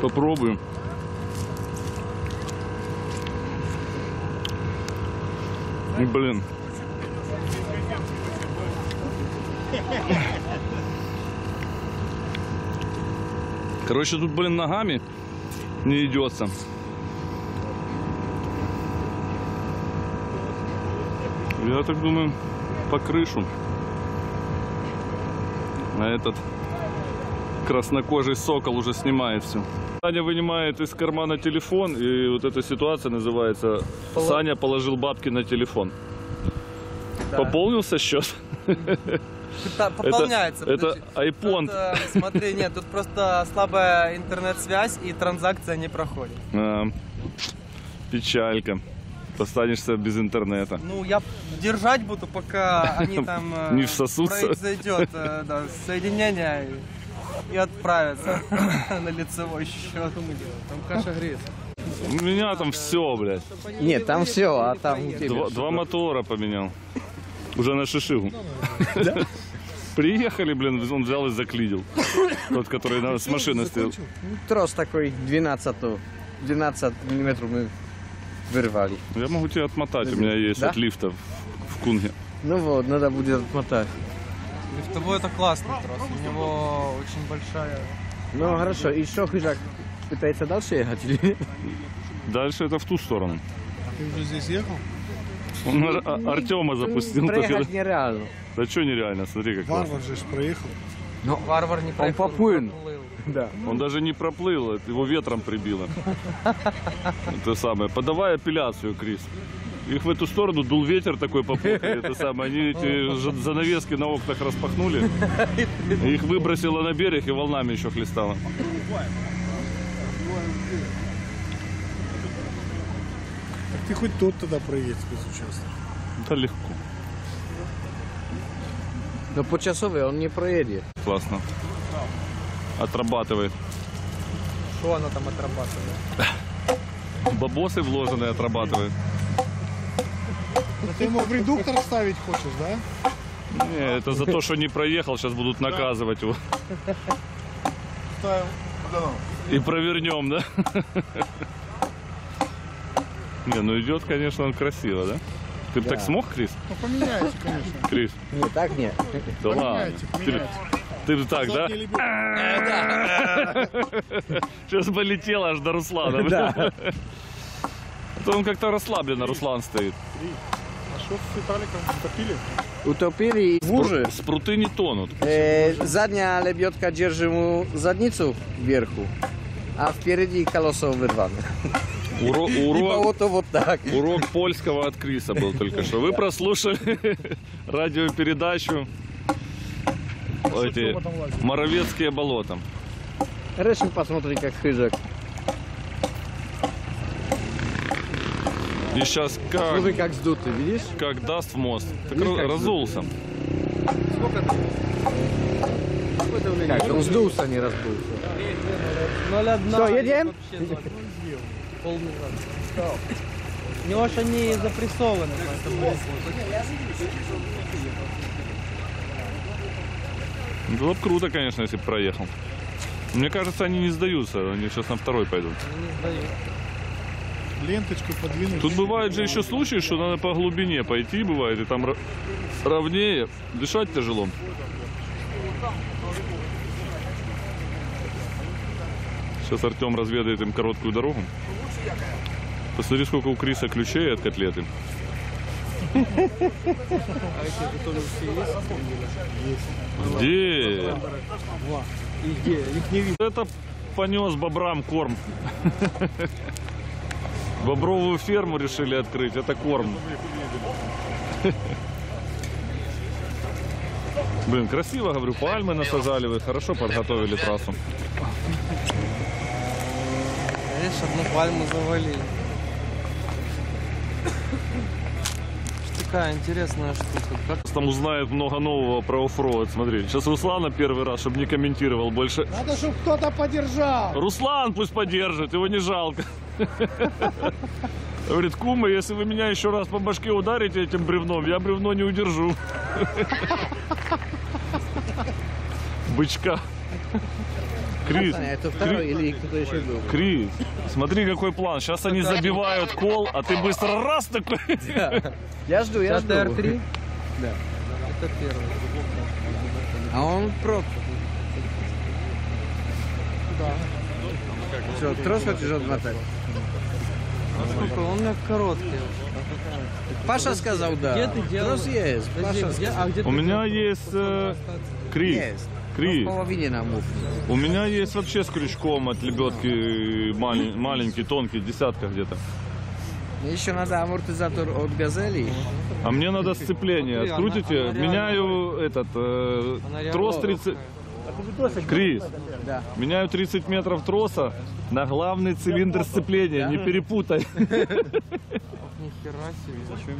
Попробуем. Блин. Короче, тут, блин, ногами не идется. Я так думаю, по крышу. А этот краснокожий сокол уже снимает все. Саня вынимает из кармана телефон, и вот эта ситуация называется «Саня положил бабки на телефон». Да. Пополнился счет? Пополняется. Это iPhone. Смотри, нет, тут просто слабая интернет-связь и транзакция не проходит. Печалька. Останешься без интернета. Ну, я держать буду, пока они там не всосутся. Произойдет соединение и отправятся на лицевой счет. Там каша греется. У меня там все, блядь. Нет, там все, а там... Два мотора поменял. Уже на шишигу. Приехали, блин, он взял и заклидил. Тот, который с машины стоял. Трос такой 12 миллиметров мы вырвали. Я могу тебя отмотать, у меня есть от лифта в Кунге. Ну вот, надо будет отмотать. Лифтовой это классный трос, у него очень большая... Ну хорошо, и что, Хижак пытается дальше ехать или нет? Дальше это в ту сторону. А ты уже здесь ехал? Он Артема запустил. Проехать нереально. Да что нереально, смотри как Варвар же проехал. Но Варвар не проехал, он поплыл. Да. Он даже не проплыл, его ветром прибило. Это самое. Подавай апелляцию, Крис. Их в эту сторону дул ветер такой попутный. Это самое. Они эти занавески на окнах распахнули. Их выбросило на берег и волнами еще хлестало. Так ты хоть тут тогда проедь без участка. Да легко. Но по часовой он не проедет. Классно. Отрабатывает. Что оно там отрабатывает? Бабосы вложенные отрабатывает. Да ты ему в редуктор ставить хочешь, да? Не, это за то, что не проехал, сейчас будут наказывать его. Ставим. И провернем, да? Не, ну идет, конечно, он красиво, да? Ты бы так смог, Крис? Ну поменяйте, конечно. Крис? Не, так нет. Да ладно. Поменяйте. Ты бы так, да? Сейчас бы летел аж до Руслана. Да. А то он как-то расслабленно, Руслан стоит. А что с Виталиком утопили? Утопили и в луже. Спруты не тонут. Задняя лебедка держит ему задницу вверху, а впереди колесо вырвано. Вот так. Урок польского от Криса был только что. Вы прослушали радиопередачу эти Моровецкие болота. Решим посмотреть, как Хижак. И сейчас Смотри, как сдутый, видишь? как даст в мост. Так Видишь, как разулся. Как? Он сдулся, не разбулся. 0,1. Что, едем? У него же они запрессованы. Было бы круто, конечно, если бы проехал. Мне кажется, они не сдаются. Они сейчас на второй пойдут. Ленточку подвинуть. Тут бывают же еще случаи, что надо по глубине пойти, бывает, и там ровнее. Дышать тяжело. Сейчас Артем разведает им короткую дорогу. Посмотри, сколько у Криса ключей от котлеты. Где? Их не видно. Это понес бобрам корм. Бобровую ферму решили открыть. Это корм. Блин, красиво, говорю, пальмы насажали, вы хорошо подготовили трассу. Видишь, одну пальму завалили. Такая интересная штука. Как... Там узнает много нового про оффроуд. Смотри, сейчас Руслана первый раз, чтобы не комментировал больше. Надо, чтобы кто-то подержал. Руслан пусть поддержит, его не жалко. Говорит, кума, если вы меня еще раз по башке ударите этим бревном, я бревно не удержу. Бычка. Крис, Это второй или кто-то еще был? Крис, смотри, какой план. Сейчас они забивают кол, а ты быстро раз такой. Я жду, я жду. ТР-3? Да. Это первый. А он прот. Что, трос хочешь отмотать? Сколько? Он у меня короткий. Паша сказал, да. Где ты делал? Трос есть. Подожди, Паша где? сказал. А где У ты меня делал? есть Крис. Есть. Крис. В половине на муфте. У меня есть вообще с крючком от лебедки маленький, тонкий, десятка где-то. Мне еще надо амортизатор от газели. А мне надо сцепление. Смотри, Открутите, она реально меняю этот реально трос 30. Крис, Да. меняю 30 метров троса на главный цилиндр сцепления. Не перепутай. Нихера себе.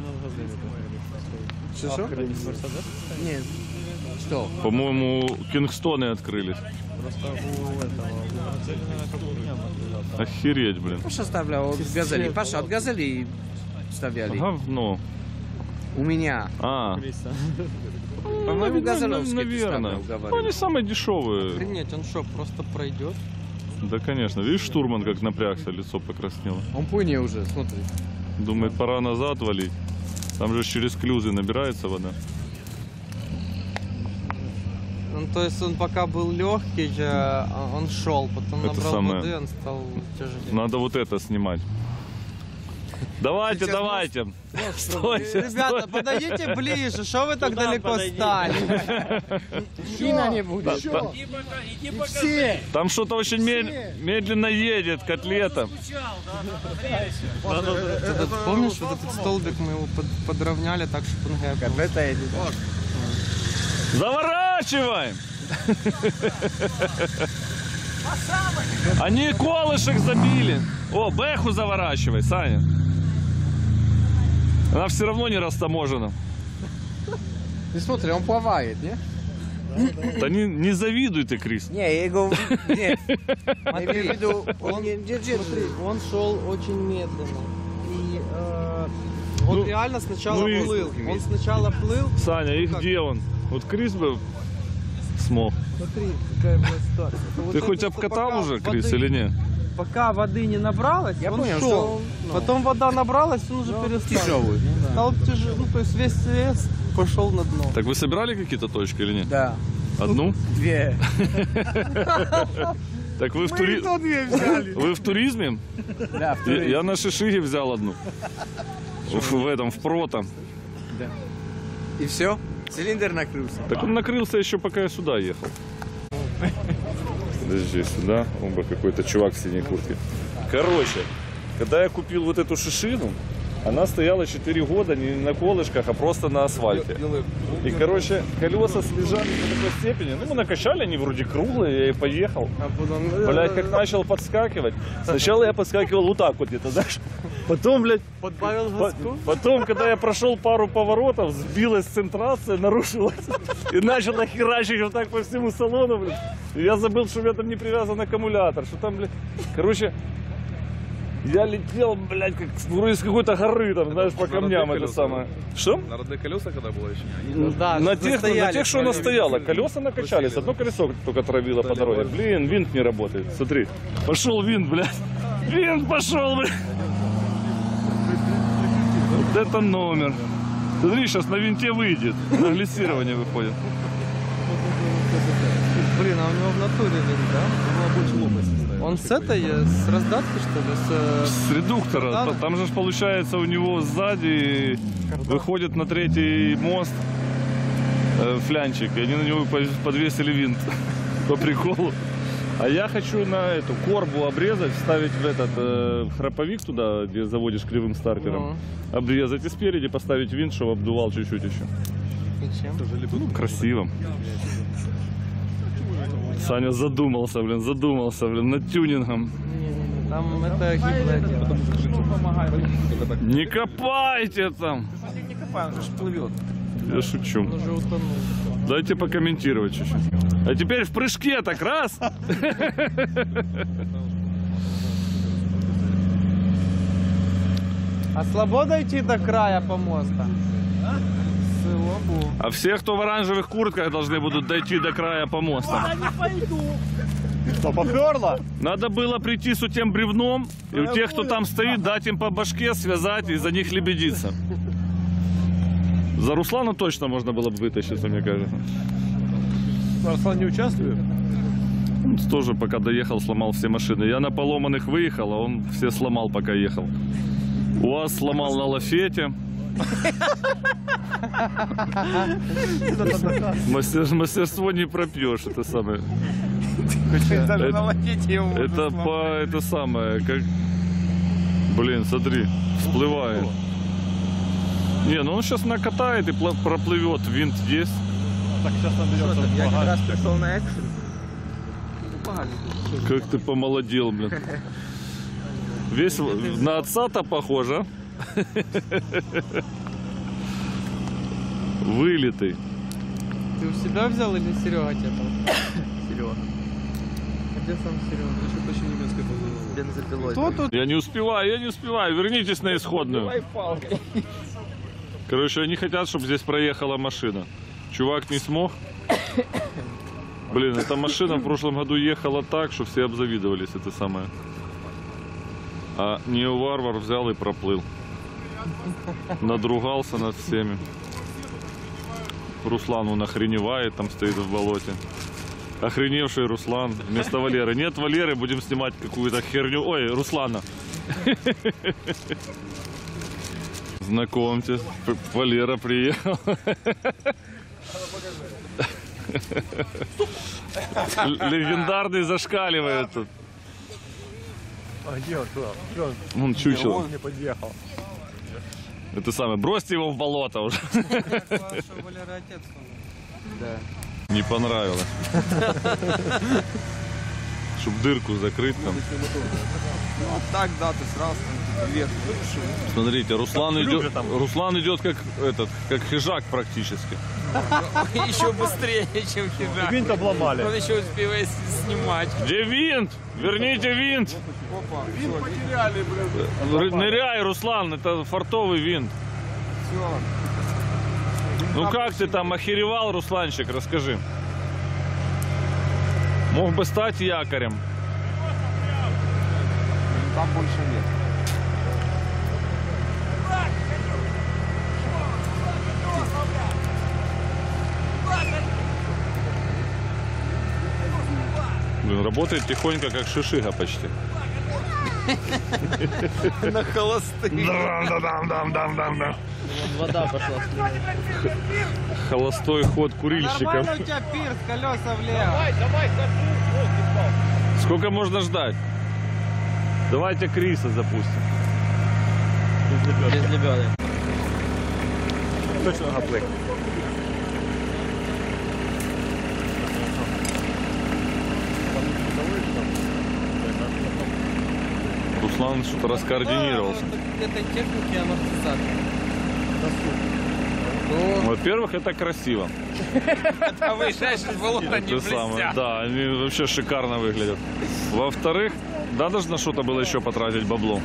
Что? Нет. Что? По-моему, Кингстоны открылись. Охереть, блин. Паша ставлял от газели. Паша, от газели ставляли. Говно. У меня. А, По-моему, газеловский ты наверное. ставлял, Ну, они говорил. самые дешевые. Охренеть, он что, просто пройдет? Да, конечно. Видишь, штурман как напрягся, лицо покраснело. Он понял уже, смотри. Думает, пора назад валить. Там же через клюзы набирается вода. Ну, то есть он пока был легкий, он шел, потом Это набрал самое. воды, он стал тяжелее. Надо вот это снимать. Давайте, Сейчас давайте. Стойте, Ребята, стойте. подойдите ближе, что вы так далеко стали? Шина не будет. Все. Там что-то очень медленно едет, котлета. Помнишь, вот этот столбик мы его подровняли так, чтобы он гэпал? Котлета едет. Заворачиваем! Они колышек забили. О, бэху заворачивай, Саня. Она все равно не растаможена. Ты смотри, он плавает, не? Да не завидуй ты, Крис. Не, я его... Нет. Я Смотри, имею в виду, он не держит. Смотри, он шел очень медленно. И он Ну, реально сначала ну и- плыл. Он сначала плыл. Саня, и как? где он? Вот Крис бы смог. Смотри, какая была ситуация. Вот Ты это, хоть что обкатал пока уже, воды- Крис, или нет? Пока воды не набралось, Я он понял, шел. что он, ну, Потом вода набралась, он уже перестал. Тяжелый. Стал тяжелый, ну то есть весь вес пошел на дно. Так вы собирали какие-то точки или нет? Да. Одну? Две. Так вы в, две взяли. вы в туризме? Да, вторые. Я на Шишиге взял одну. В этом, в Прото. И все? Цилиндр накрылся. Так он накрылся еще, пока я сюда ехал. Подожди, сюда. Оба какой-то чувак в синей куртке. Короче, когда я купил вот эту шишину, она стояла 4 года не на колышках, а просто на асфальте. И, короче, колеса слежали до такой степени. Ну, мы накачали, они вроде круглые, я и поехал. А потом... Блядь, как начал подскакивать. Сначала я подскакивал вот так вот где-то, знаешь. Потом, блядь, Подбавил газку? потом, когда я прошел пару поворотов, сбилась центрация, нарушилась. И начала херачить вот так по всему салону, блядь. И я забыл, что у меня там не привязан аккумулятор. Что там, блядь. Короче, я летел, блядь, как вроде с какой-то горы, там, знаешь, по камням это самое. Что? На родные колеса когда было еще? Да, На тех, застоялись, что она смотри. стояла. Колеса накачались, одно колесо только травило по дороге. Блин, винт не работает. Смотри. Пошел винт, блядь. Винт пошел, блядь. Вот это номер. Смотри, сейчас на винте выйдет. На глиссирование выходит. Блин, а у него в натуре винт, да? Он с этой, с раздатки, что ли? С редуктора. Кардана? Там же ж получается у него сзади выходит на третий мост флянчик. И они на него подвесили винт. По приколу. А я хочу на эту корбу обрезать, вставить в этот храповик туда, где заводишь кривым стартером. Обрезать и спереди поставить винт, чтобы обдувал чуть-чуть еще. И чем? Ну, красиво. Саня задумался, блин, над тюнингом. Не-не-не, там это гиблое дело. Не копайте там! Не копаем, же плывет. Я шучу. Он уже утонул. Дайте покомментировать чуть-чуть. А теперь в прыжке так раз. А слабо дойти до края помоста? Слабо. А все, кто в оранжевых куртках, должны будут дойти до края помоста. Что, поперло? Надо было прийти с тем бревном, и у тех, кто там стоит, дать им по башке, связать и за них лебедиться. За Руслана точно можно было бы вытащиться, мне кажется. Руслан не участвует? Он тоже пока доехал, сломал все машины. Я на поломанных выехал, а он все сломал, пока ехал. УАЗ сломал на лафете. Мастерство не пропьешь, это самое. Даже на лафете его Это самое, как... Блин, смотри, всплывает. Не, ну он сейчас накатает и проплывет, винт есть. Так, сейчас наберется Я как раз багажник. пришел на экшен. Как ты помолодел, блин. Весь на отца-то похоже. Вылитый. Ты у себя взял или Серега тебе там? Серега. Где сам Серега? Еще почти немецкой позывной. Бензопилой. Кто тут? Я не успеваю. Вернитесь на исходную. Короче, они хотят, чтобы здесь проехала машина. Чувак не смог. Блин, эта машина в прошлом году ехала так, что все обзавидовались, это самое. А Неоварвар взял и проплыл. Надругался над всеми. Руслан он охреневает, там стоит в болоте. Охреневший Руслан вместо Валеры. Нет Валеры, будем снимать какую-то херню. Ой, Руслана. Знакомьтесь, Валера приехал. Легендарный зашкаливает тут. А где он туда? Он чучело. Он не подъехал. Это самое, бросьте его в болото уже. Валера отец. Да. Не понравилось. Чтоб дырку закрыть там. Ну так, да, ты сразу вверх. Смотрите, Руслан идет как хижак практически. Еще быстрее, чем хижак. Винт обломали. Он еще успевает снимать. Где винт? Верните винт. Опа, Винт потеряли, блин. Ныряй, Руслан, это фартовый винт. все. Ну как ты там охеревал, Русланчик, расскажи. Мог бы стать якорем. Там больше нет. Блин, работает тихонько, как шишига почти. На холостых. Вода пошла слева. Холостой ход курильщика. Нормально у тебя пирс, колеса влево. Сколько можно ждать? Давайте Криса запустим. Без лебедок. Точно гаплик. Руслан что-то раскоординировался. Этой техники амортизатор. Во-первых, это красиво. А выезжаешь из болота не Это самое, да, они вообще шикарно выглядят. Во-вторых, да, даже на что-то было еще потратить бабло.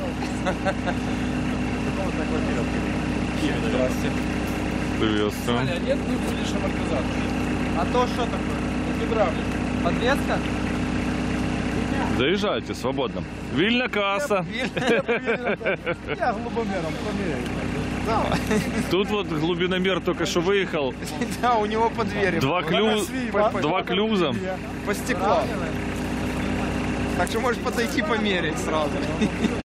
Здравствуйте. Приветствую. А нет, не будешь амортизатор. А то что такое? Гидравлик. Подвеска? Заезжайте, свободно. Вильна касса. Я глубомером померяю. Тут вот глубиномер только что выехал. Да, у него по двери. Два клюза. По стеклу. Так что можешь подойти померить сразу.